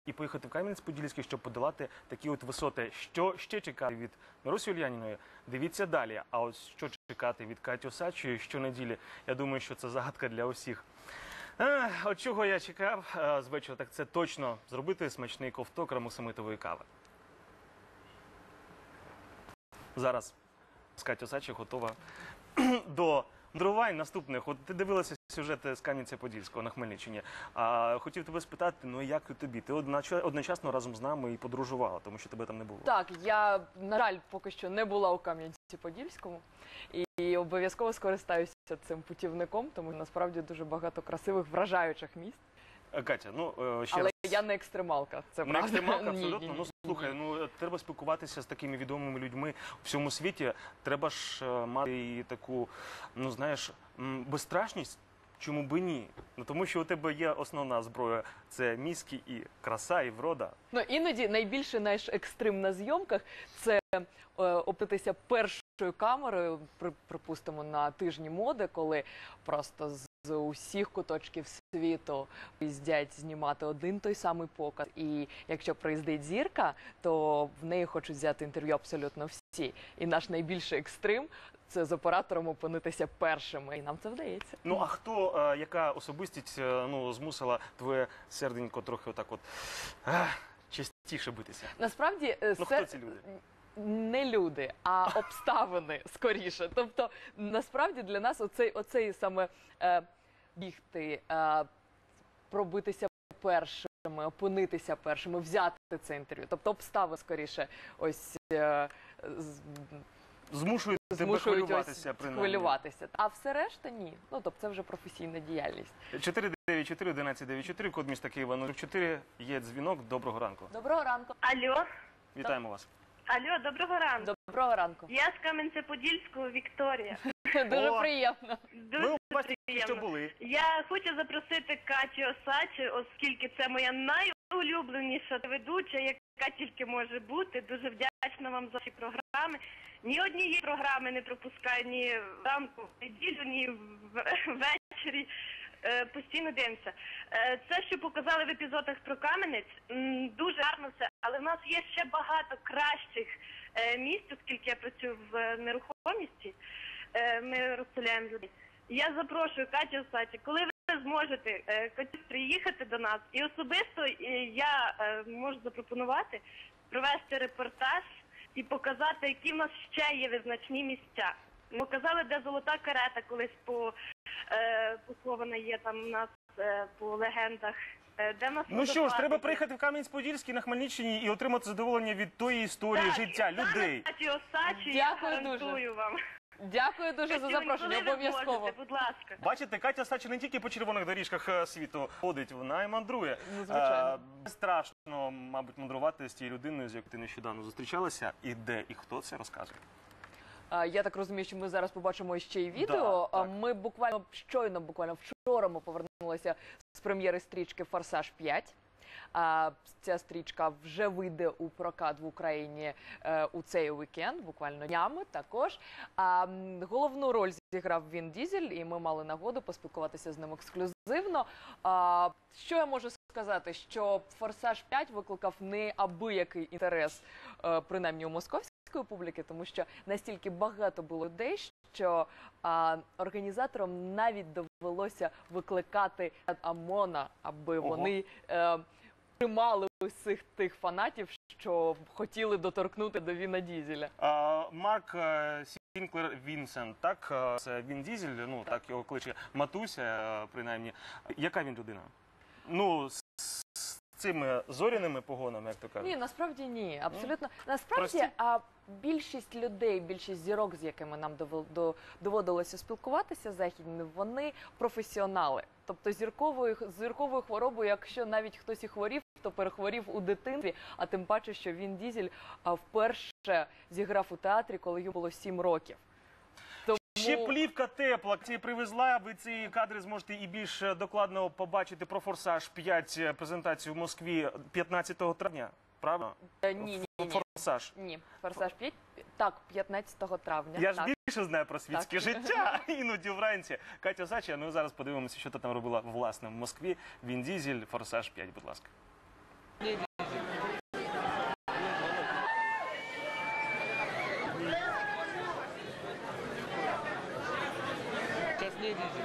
і поїхати в Кам'янець-Подільський, щоб подолати такі от висоти. Що ще чекати від Марусі Ульяніної? Дивіться далі. А ось що чекати від Каті Осадчої щонеділі? Я думаю, що це загадка для усіх. От чого я чекав з вечора, так це точно зробити смачний ковток рамусамитової кави. Зараз Катя Осадча готова до мандрувань наступних. От ти дивилася сюжет з Кам'янця-Подільського на Хмельниччині. Хотів тебе спитати, ну як тобі? Ти одночасно разом з нами і подорожувала, тому що тебе там не було. Так, я, на жаль, поки що не була у Кам'янці-Подільському. І обов'язково скористаюся цим путівником, тому насправді дуже багато красивих, вражаючих місць. Катя, ну ще Але раз. я не екстремалка, це правда. Не екстремалка, абсолютно. Ні. Ну слухай, ну треба спілкуватися з такими відомими людьми у всьому світі. Треба ж мати і таку, ну знаєш, безстрашність. Чому би ні? Ну тому що у тебе є основна зброя – це мізки і краса, і врода. Ну іноді найбільше наш екстрим на зйомках – це опитися першою камерою, припустимо, на тижні моди, коли просто з усіх куточків світу їздять знімати один той самий показ. І якщо приїздить зірка, то в неї хочуть взяти інтерв'ю абсолютно всі. І наш найбільший екстрим – це з оператором опинитися першими. І нам це вдається. Ну а хто, яка особистість змусила твоє серденько трохи отак от частіше битися? Насправді, хто ці люди? Не люди, а обставини, скоріше. Тобто, насправді для нас оцей саме бігти, пробитися першими, опинитися першими, взяти це інтерв'ю. Тобто обставини, скоріше, ось Змушують тебе хвилюватися, принаймні. Хвилюватися. А все решта – ні. Ну, тобто це вже професійна діяльність. 494-1194, код міста Києва 04. Є дзвінок. Доброго ранку. Доброго ранку. Алло. Вітаємо вас. Алло, доброго ранку. Доброго ранку. Я з Кам'янця-Подільського, Вікторія. Дуже приємно. Дуже Ми у вас тільки що приємно. були. Я хочу запросити Катю Осадчу, оскільки це моя найулюбленіша ведуча, яка тільки може бути. Дуже вдячна вам за ці програми. Ні однієї програми не пропускаю ні ранку, в неділю, ні ввечері. Постійно дивимося. Це, що показали в епізодах про Кам'янець, дуже гарно все, але в нас є ще багато кращих місць, оскільки я працюю в нерухомості, ми розселяємо людей. Я запрошую Катю Осадчу, коли ви зможете приїхати до нас, і особисто я можу запропонувати провести репортаж і показати, які в нас ще є визначні місця. Ми показали, де золота карета колись похована є там у нас по легендах. Де в нас Ну що ж, треба приїхати в Кам'янець-Подільський на Хмельниччині і отримати задоволення від тої історії життя людей. Каті Осадчу, я Дякую гарантую дуже. вам. Дякую дуже за запрошення, обов'язково. Будь ласка. Бачите, Катя Осадча не тільки по червоних доріжках світу ходить, вона і мандрує. Ну, звичайно. Страшно, мабуть, мандрувати з тією людиною, з якою ти нещодавно зустрічалася. І де, і хто це розказує? Я так розумію, що ми зараз побачимо ще й відео. Да, так. Ми буквально вчора ми повернулися з прем'єри стрічки «Форсаж 5». Ця стрічка вже вийде у прокат в Україні у цей вікенд, буквально днями також. Головну роль зіграв Він Дізель, і ми мали нагоду поспілкуватися з ним ексклюзивно. Що я можу сказати? Що «Форсаж 5» викликав неабиякий інтерес, принаймні у московській публіки, тому що настільки багато було людей, що організаторам навіть довелося викликати ОМОНа, аби вони тримали усіх тих фанатів, що хотіли доторкнути до Віна Дізеля. Марк Сінклер Вінсент, так? Це Він Дізель, ну так його кличе Матуся, принаймні. Яка він людина? Ну, з цими зоряними погонами, як то кажуть? Ні, насправді ні. Абсолютно. Насправді, більшість людей, більшість зірок, з якими нам доводилося спілкуватися західні, вони професіонали. Тобто зірковою хворобою, якщо навіть хтось і хворів, то перехворів у дитинстві, а тим паче, що Він Дізель вперше зіграв у театрі, коли йому було 7 років. Ще плівка тепла. Ці привезла, ви ці кадри зможете і більш докладно побачити про «Форсаж 5» презентацію в Москві 15 травня. Правильно? Ні. «Форсаж». Ні, «Форсаж 5», так, 15 травня. Я ж більше знаю про світське життя, іноді вранці. Катя Осадча, ну зараз подивимося, що ти там робила власне в Москві. Він Дізель, «Форсаж 5», будь ласка. не дизель. Сейчас не дизель.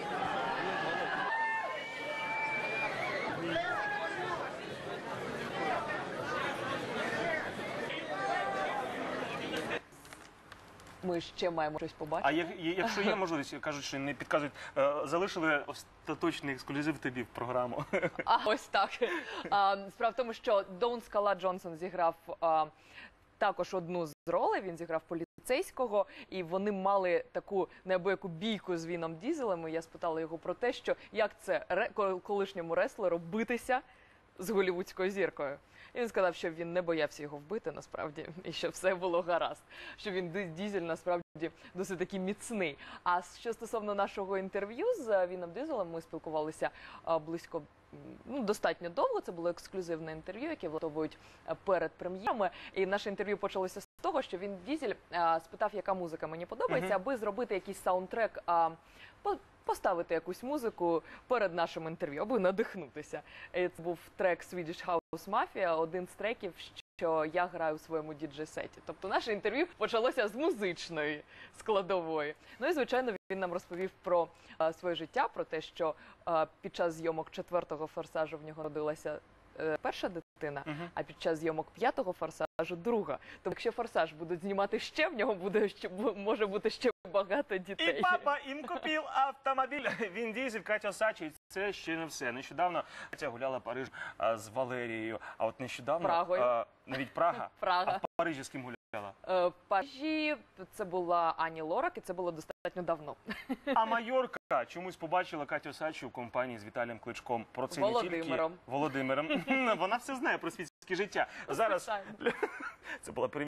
Ми ще маємо щось А побачити. якщо є можливість, кажуть, що не підказують, залишили остаточний ексклюзив тобі в програму. А ось так. Справа в тому, що Дон Скала Джонсон зіграв також одну з ролей. Він зіграв поліцейського, і вони мали таку неабияку бійку з Віном Дізелем. І я спитала його про те, що як це колишньому реслеру битися з голлівудською зіркою. І він сказав, що він не боявся його вбити, насправді, і що все було гаразд. Що він, Дізель, насправді, досить таки міцний. А що стосовно нашого інтерв'ю з Віном Дізелем, ми спілкувалися близько, достатньо довго. Це було ексклюзивне інтерв'ю, яке влаштовують перед прем'єрами. І наше інтерв'ю почалося з того, що Він Дізель спитав, яка музика мені подобається, аби зробити якийсь саундтрек, поставити якусь музику перед нашим інтерв'ю, аби надихнутися. І це був трек Swedish House Mafia, один з треків, що я граю у своєму діджей-сеті. Тобто наше інтерв'ю почалося з музичної складової. Ну і, звичайно, він нам розповів про своє життя, про те, що під час зйомок 4-го «Форсажу» в нього родилася перша дитина, а під час зйомок 5-го «Форсажу» друга. Тобто, якщо «Форсаж» будуть знімати ще, в нього може бути ще багато дітей. І папа їм купив автомобіль. Він Дізель, Катя Осадча. І це ще не все. Нещодавно Катя гуляла Париж з Валерією. А от нещодавно... Прагою. Навіть Прага. Прага. А в Парижі з ким гуляла? В Парижі це була Ані Лорак, і це було достатньо давно. А Майорка чомусь побачила Катю Осадчу в компанії з Віталієм Кличком. Про це Володимиром. не тільки... Володимиром. Вона все знає про світське життя. Зараз... Звичайно. Це була